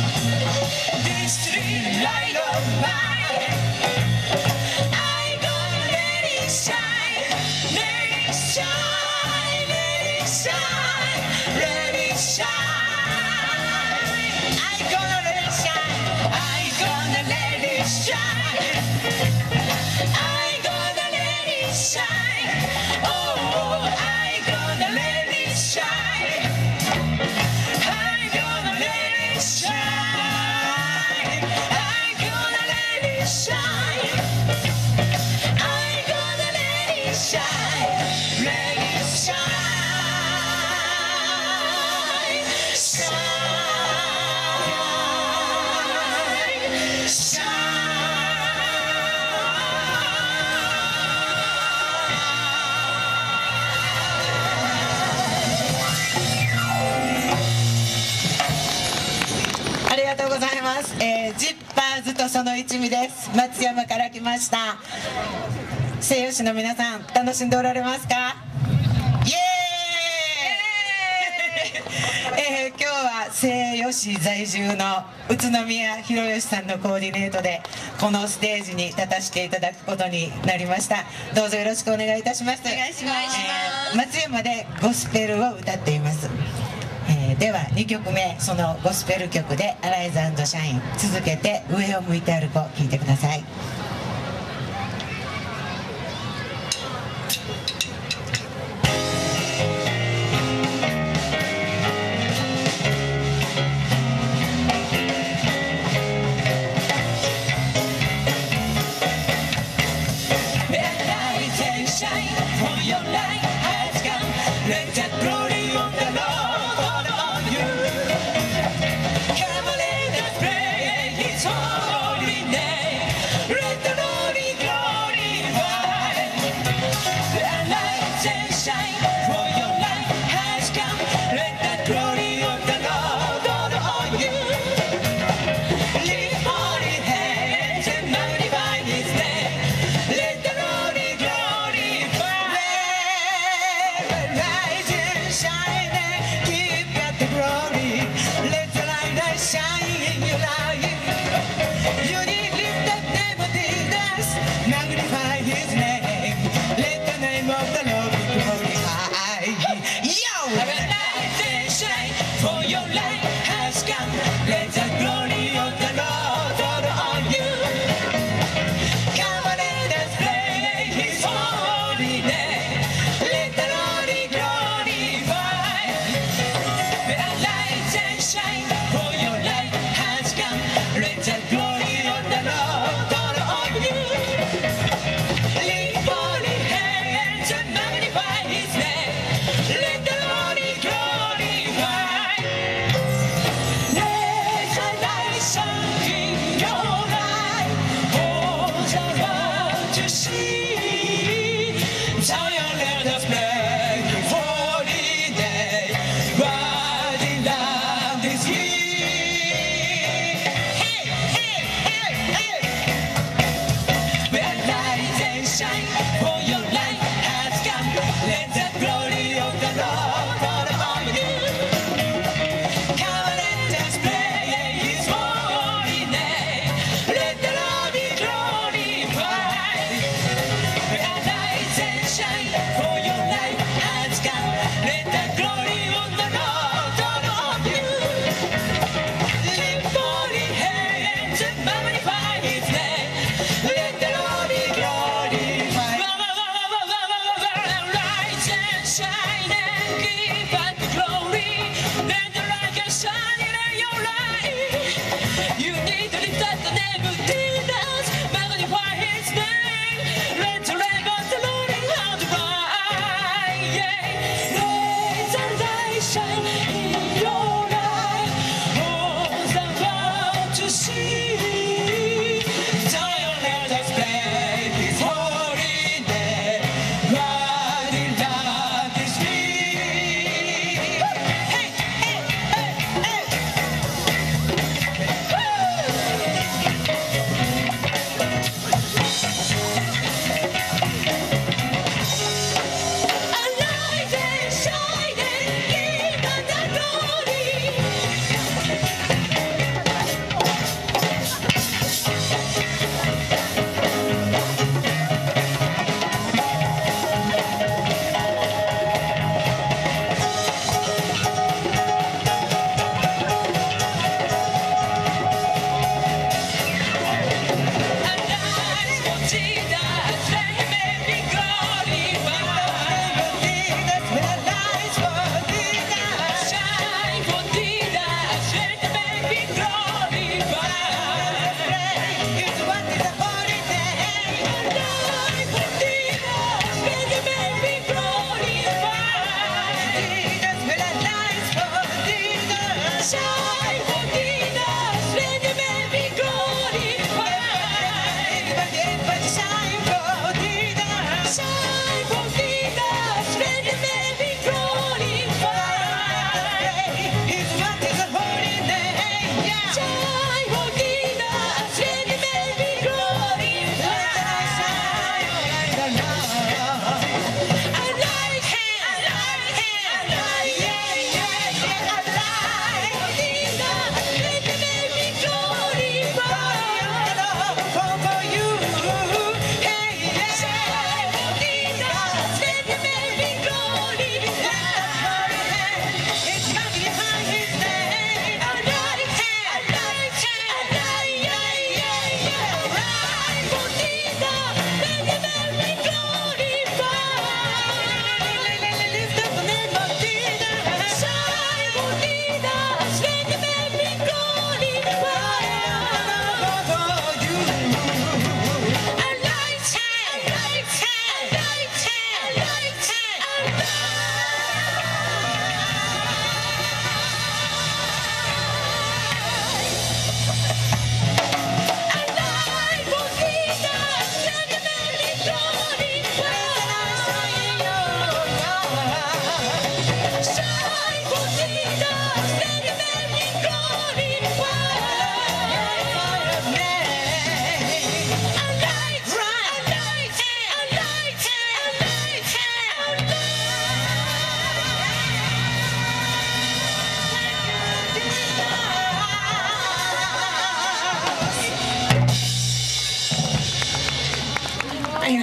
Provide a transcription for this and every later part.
This street light of mine, I gonna let it shine, let it shine, let it shine, let it shine. I gonna let it shine, I gonna let it shine, I gonna let it shine. Oh, I gonna let it shine, I gonna let it shine, I gonna let it shine, I gonna let it shine, let it shine, shine,ありがとうございます。ジッパーズとその一味です。松山から来ました。西予市の皆さん、楽しんでおられますか？イエーイ今日は西予市在住の宇都宮博義さんのコーディネートでこのステージに立たせていただくことになりました。どうぞよろしくお願いいたします。お願いします。松山でゴスペルを歌っています。では2曲目、そのゴスペル曲でアライズ&シャイン、続けて上を向いて歩こう、聴いてください。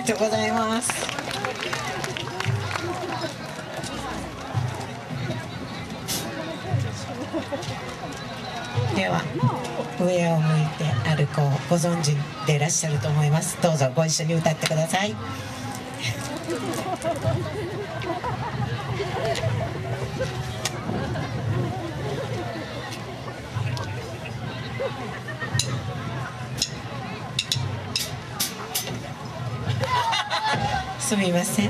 とうございます。では上を向いて歩こう、ご存知でいらっしゃると思います。どうぞご一緒に歌ってください。すみません。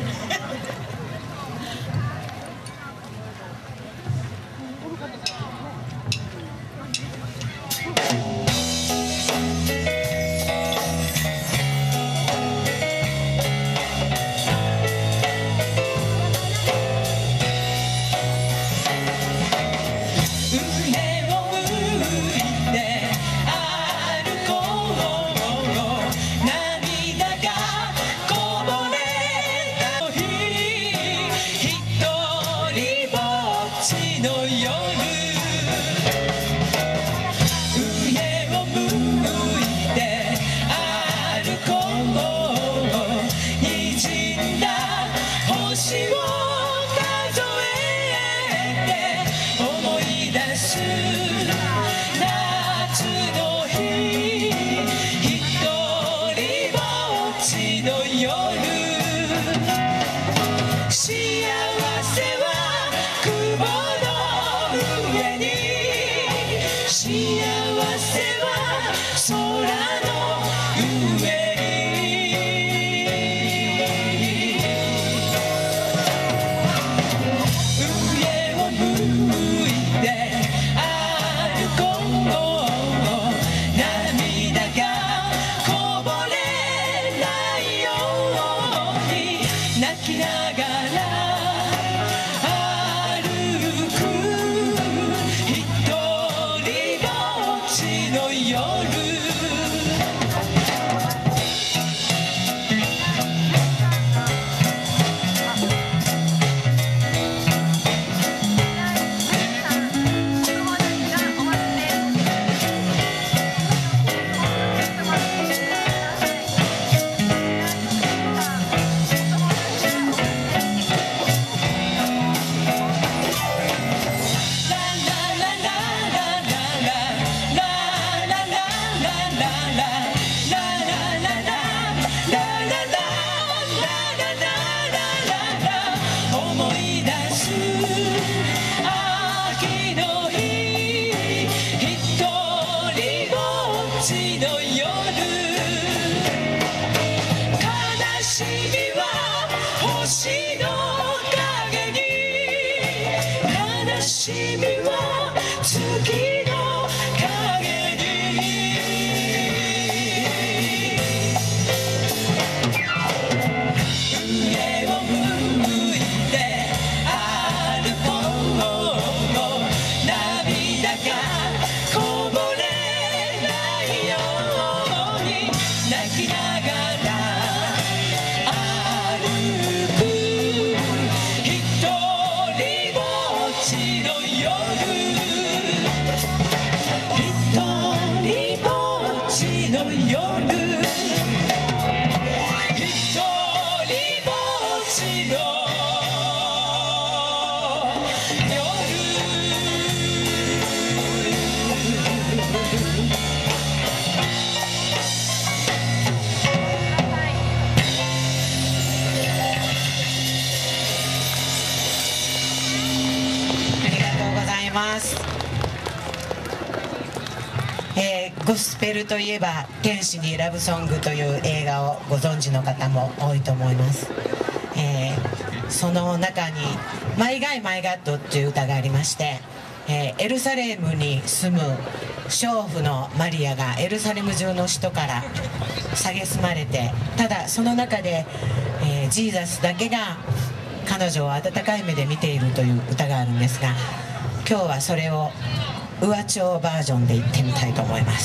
ゴスペルといえば「天使にラブソング」という映画をご存知の方も多いと思います。その中に「マイガイマイガッド」という歌がありまして、エルサレムに住む娼婦のマリアがエルサレム中の人から蔑まれて、ただその中で、ジーザスだけが彼女を温かい目で見ているという歌があるんですが、今日はそれを上町バージョンで行ってみたいと思います。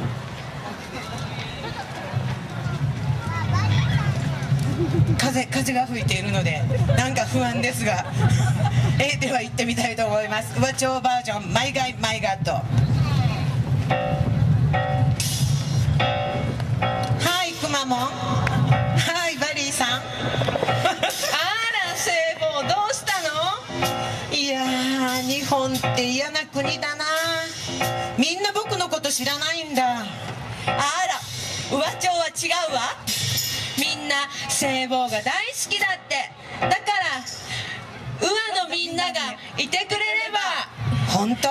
風が吹いているのでなんか不安ですがでは行ってみたいと思います。宇和町バージョンマイガイマイガッド。はいくまモン、はいバリーさん。あら聖母どうしたの？いやー日本って嫌な国だな。みんな僕のこと知らないんだ。あら宇和町は違うわ。みんな聖母が大好きだって。だから宇和のみんながいてくれれば。本当？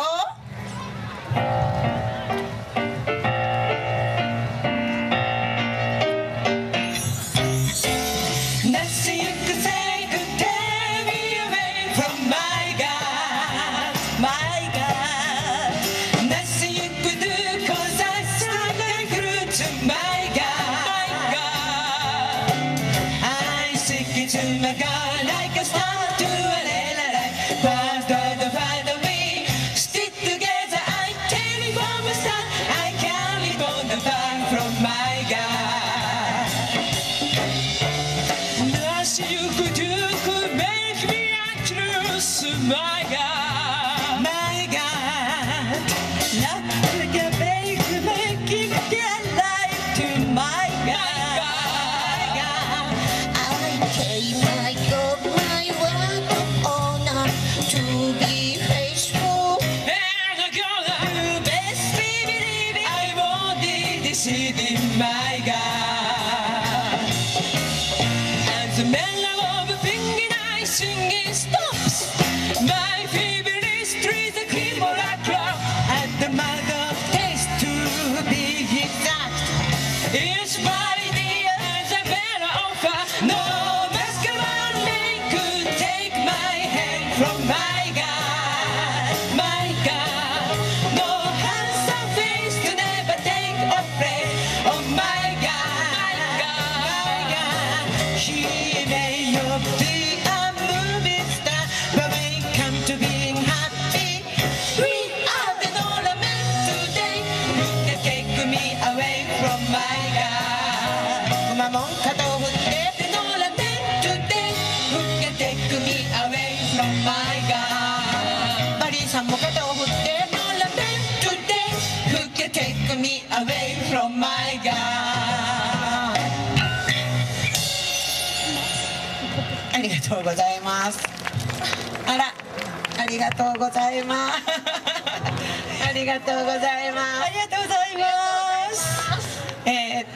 ありがとうございます。あら、ありがとうございます。ありがとうございます。ありがとうございます。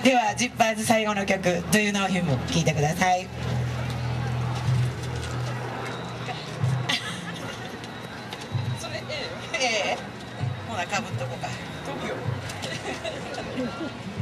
ではジッパーズ最後の曲「Do You Know Him」聴いてください。それほらかぶっとこうか。飛ぶよ。